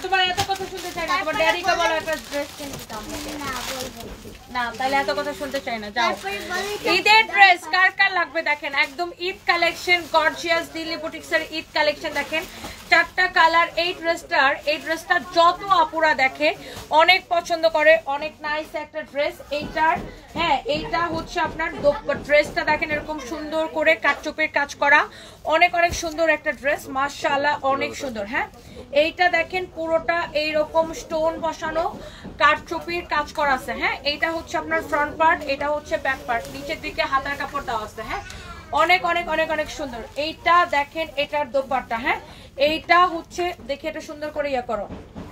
তোমার এত কথা শুনতে চাই না, তোমার ড্যাডিকে বলো একটা ড্রেস কিনে দিতে আমাকে। না তাহলে এত কথা শুনতে চাই না, যাও। ঈদের ড্রেস কার কার লাগবে দেখেন, একদম ঈদ কালেকশন, গর্জিয়াস দিল্লি বুটিক্সের ঈদ কালেকশন দেখেন, 4টা কালার। এই ড্রেসটা যত আপুরা দেখে অনেক পছন্দ করে, অনেক নাইস একটা ড্রেস এইটার। হ্যাঁ, এইটা হচ্ছে আপনার ড্রেসটা দেখেন এরকম সুন্দর করে কাটচুপির কাজ করা, অনেক অনেক সুন্দর একটা ড্রেস, মাশাআল্লাহ অনেক সুন্দর। হ্যাঁ, এইটা দেখেন পুরোটা এইরকম স্টোন বসানো কাটচুপির কাজ করা আছে। হ্যাঁ, এইটা হচ্ছে আপনার ফ্রন্ট পার্ট, এটা হচ্ছে ব্যাক পার্ট, নিচের দিকে হাতার কাপড় দেওয়া আছে। হ্যাঁ, অনেক অনেক অনেক অনেক সুন্দর। এইটা দেখেন এটার দোপাট্টা। হ্যাঁ, এইটা হচ্ছে দেখে এটা সুন্দর করে ইয়া করো,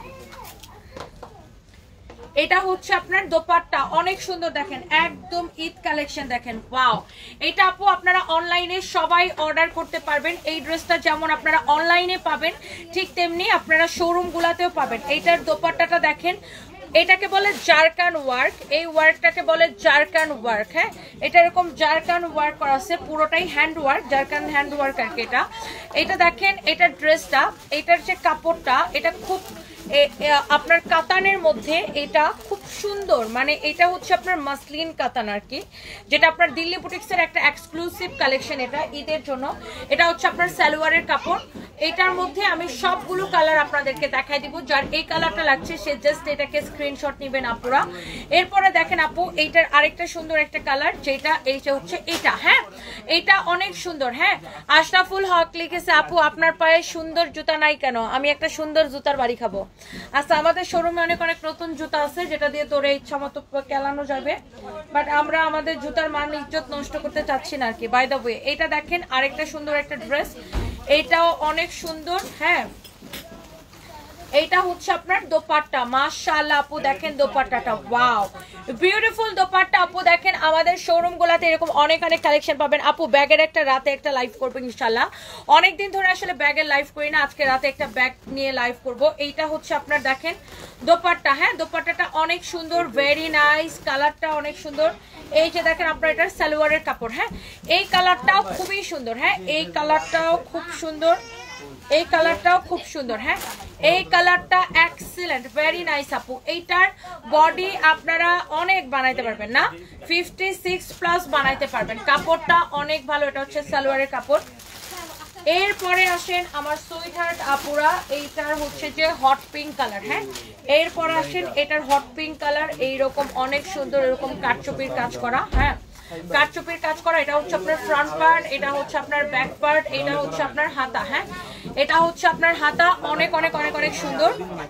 এটা হচ্ছে আপনার দোপাট্টা, অনেক সুন্দর দেখেন, একদম ঈদ কালেকশন দেখেন। ওয়াও, এটা আপু আপনারা অনলাইনে সবাই অর্ডার করতে পারবেন। এই ড্রেসটা যেমন আপনারা অনলাইনে পাবেন ঠিক তেমনি আপনারা শোরুম গুলাতেও পাবেন। এইটার দোপাট্টাটা দেখেন, এটাকে বলে জারকান ওয়ার্ক, এই ওয়ার্কটাকে বলে জারকান ওয়ার্ক। হ্যাঁ, এটা এরকম জারকান ওয়ার্ক করা আছে, পুরোটাই হ্যান্ড ওয়ার্ক, জারকান হ্যান্ড ওয়ার্ক আর কি। এটা দেখেন, এটার ড্রেসটা, এটার যে কাপড়টা, এটা খুব আপনার কাতানের মধ্যে, এটা খুব সুন্দর, মানে এটা হচ্ছে আপনার মাসলিন কাতান আর কি, যেটা আপনার দিল্লি বুটিক্সের একটা এক্সক্লুসিভ কালেকশন এটা ঈদের জন্য। এটা হচ্ছে আপনার সালোয়ারের কাপড়। এটার মধ্যে আমি সবগুলো কালার আপনাদেরকে দেখাই দিব, যার এই কালারটা লাগছে সে জাস্ট এটাকে স্ক্রিনশট নেবেন আপুরা। এরপরে দেখেন আপু, এইটার আরেকটা সুন্দর একটা কালার, যেটা এইটা হচ্ছে এটা। হ্যাঁ, এটা অনেক সুন্দর। হ্যাঁ, আশরাফুল হক লিখেছে আপু আপনার পায়ে সুন্দর জুতা নাই কেন, আমি একটা সুন্দর জুতার বাড়ি খাবো। আচ্ছা, আমাদের শোরুমে অনেক অনেক নতুন জুতা আছে যেটা দিয়ে তোরে ইচ্ছা মতো কেলানো যাবে, বাট আমরা আমাদের জুতার মান ইজ্জত নষ্ট করতে চাচ্ছি না আর কি। বাই দ্য ওয়ে, এটা দেখেন আরেকটা সুন্দর একটা ড্রেস, এইটাও অনেক সুন্দর। হ্যাঁ, এইটা হচ্ছে আপনার দোপাট্টা, মাশাআল্লাহ আপু দেখেন দোপাট্টাটা, ওয়াও বিউটিফুল দোপাট্টা। আপু দেখেন আমাদের শোরুম গুলাতে এরকম অনেক অনেক কালেকশন পাবেন। আপু ব্যাগের একটা রাতে একটা লাইভ করবো ইনশাআল্লাহ, অনেকদিন ধরে আসলে ব্যাগের লাইভ করি না, আজকে রাতে একটা ব্যাগ নিয়ে লাইভ করব। এইটা হচ্ছে আপনার দেখেন দোপাট্টা। হ্যাঁ, দোপাট্টাটা অনেক সুন্দর, ভেরি নাইস, কালারটা অনেক সুন্দর। এই যে দেখেন আপনার এটার সালোয়ারের কাপড়। হ্যাঁ, এই কালারটাও খুবই সুন্দর। হ্যাঁ, এই কালারটাও খুব সুন্দর, এই কালারটাও খুব সুন্দর। হ্যাঁ, এই কালারটা এক্সিলেন্ট, ভেরি নাইস আপু। এইটার বডি আপনারা অনেক বানাইতে পারবেন, না 56+ বানাইতে পারবেন, কাপড়টা অনেক ভালো। এটা হচ্ছে সালোয়ারের কাপড়। এরপরে আসেন আমার সুইট হার্ট আপুরা, এইটার হচ্ছে যে হট পিঙ্ক কালার। হ্যাঁ, এরপরে আসেন এটার হট পিঙ্ক কালার, এইরকম অনেক সুন্দর এরকম কাটচুপির কাজ করা। হ্যাঁ, কাটচুপির কাজ করা। এটা হচ্ছে আপনার ফ্রন্ট পার্ট, এটা হচ্ছে আপনার ব্যাক পার্ট, এটা হচ্ছে আপনার হাতা। হ্যাঁ, এটা হচ্ছে আপনার হাতা, অনেক অনেক অনেক অনেক সুন্দর।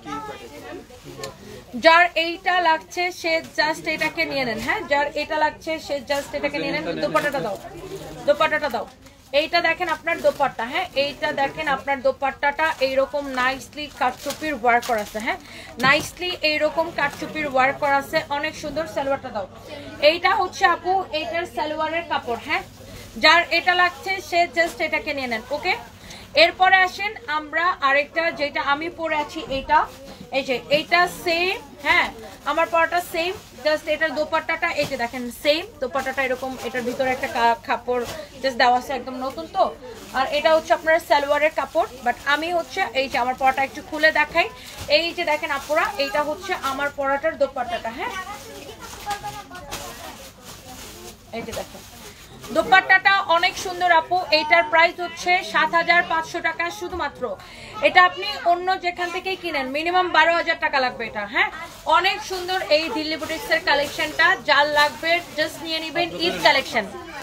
যার এইটা লাগছে সে জাস্ট এটাকে নিয়ে নেন। হ্যাঁ, যার এটা লাগছে সে জাস্ট এটাকে নিয়ে নেন। দোপাট্টাটা দাও, দোপাট্টাটা দাও। এইটা দেখেন আপনার দোপাট্টা। হ্যাঁ, এইটা দেখেন আপনার দোপাট্টাটা এইরকম নাইসলি কাটচুপির ওয়ার্ক করা আছে। হ্যাঁ, নাইসলি এইরকম কাটচুপির ওয়ার্ক করা আছে, অনেক সুন্দর। সালোয়ারটা দাও। এইটা হচ্ছে আপু এইটার সালোয়ারের কাপড়। হ্যাঁ, যার এটা লাগছে সে জাস্ট এটাকে নিয়ে নেন। ওকে, এরপরে আসেন আমরা আরেকটা, যেটা আমি পরে আছি এইটা, এই যে এইটা সেম। হ্যাঁ, আমার পরাটা সেম, জাস্ট এটার দোপাট্টাটা এই যে দেখেন সেম দোপাট্টাটা এরকম, এটার ভিতরে একটা কাপড় জাস্ট দেওয়া আছে, একদম নতুন তো। আর এটা হচ্ছে আপনার সালোয়ারের কাপড়, বাট আমি হচ্ছে এই যে আমার পরাটা একটু খুলে দেখাই। এই যে দেখেন আপুরা, এইটা হচ্ছে আমার পরাটার দোপাট্টাটা। হ্যাঁ, এই যে দেখেন দোপাট্টাটা অনেক সুন্দর আপু। এইটার প্রাইস হচ্ছে 7500 টাকা শুধুমাত্র। এটা আপনি অন্য যেখান থেকেই কিনেন মিনিমাম 12000 টাকা লাগবে এটা। হ্যাঁ, অনেক সুন্দর এই দিল্লি বুটিক্সের কালেকশনটা, যার লাগবে জাস্ট নিয়ে নেবেন ঈদ কালেকশন।